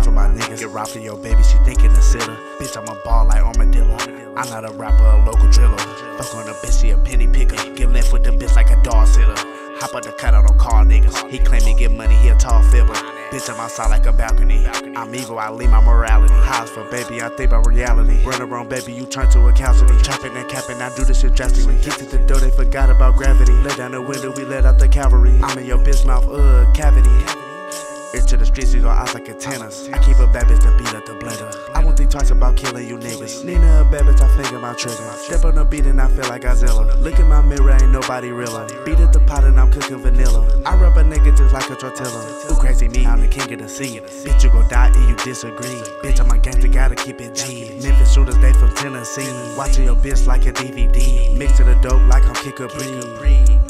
for my niggas. Get robbed for your baby, she thinking a sitter. Bitch, I'm a ball like armadillo. I'm not a rapper, a local driller. Fuck on a bitch, she a penny picker. Get left with the bitch like a dog sitter. Hop up the cut out on car niggas. He claim he get money, he a tall fibber. Bitch, I'm outside like a balcony. I'm evil, I leave my morality. Highs for baby, I think about reality. Run around, baby, you turn to a casualty. Trapping and capping, I do this shit drastically. Get to the door, they forgot about gravity. Let down the window, we let out the cavalry. I'm in your bitch mouth, cavity. Ear to the streets, you gon' eyes like antennas. I keep a bad bitch to beat up the blender. I won't think twice about killing you niggas. Nina a bad bitch, I finger my trigger. Step on the beat and I feel like Godzilla. Look in my mirror, ain't nobody realer. Beat at the pot and I'm cooking vanilla. I rub a nigga just like a tortilla. Ooh, crazy me, I'm the king of the scene. Bitch, you gon' die if you disagree. Bitch, I'm a gangster, gotta keep it G. Memphis shooters, they from Tennessee. Watching your bitch like a DVD. Mix to the dope like I'm Kick a Breed.